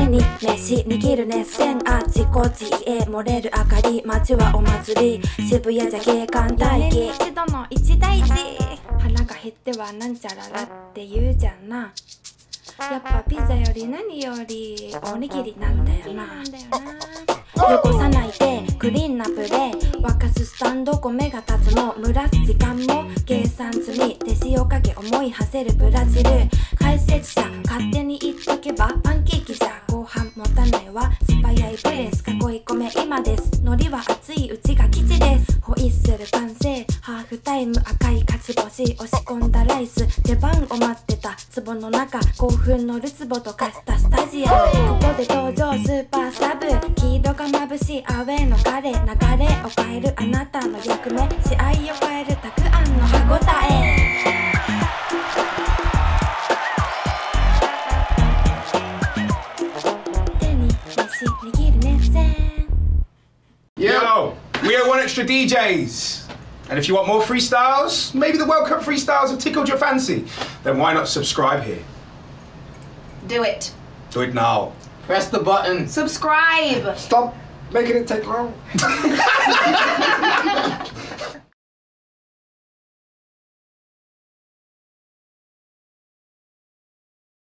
手に飯握る熱線、あちこちへ漏れる明かり、街はお祭り、渋谷じゃ景観待機、一度の一大事、腹が減ってはなんちゃららって言うじゃんな。やっぱピザより何よりおにぎりなんだよな。汚さないでクリーンなプレー、沸かすスタンド米が立つも蒸らす時間も計算済み、手塩かけ思い馳せるブラジル、解説者勝手に言っとけばパンケーキじゃ後半持たないわ、素早いプレス囲い込め今です、海苔は熱いうちが基地です、ホイッスル完成ハーフタイム赤い勝ち星、押し込んだライス出番を待ってた壺の中、興奮のるつぼと化したスタジアム、ここで登場スーパーサブ、黄色が眩しいアウェーの彼、流れを変えるあなたの役目、試合を変えるたくあんの歯ごたえ。手に飯握る熱線。 Yo, we are One Extra DJs. And if you want more freestyles, maybe the World Cup freestyles have tickled your fancy, then why not subscribe here? Do it. Do it now. Press the button. Subscribe. Stop making it take long.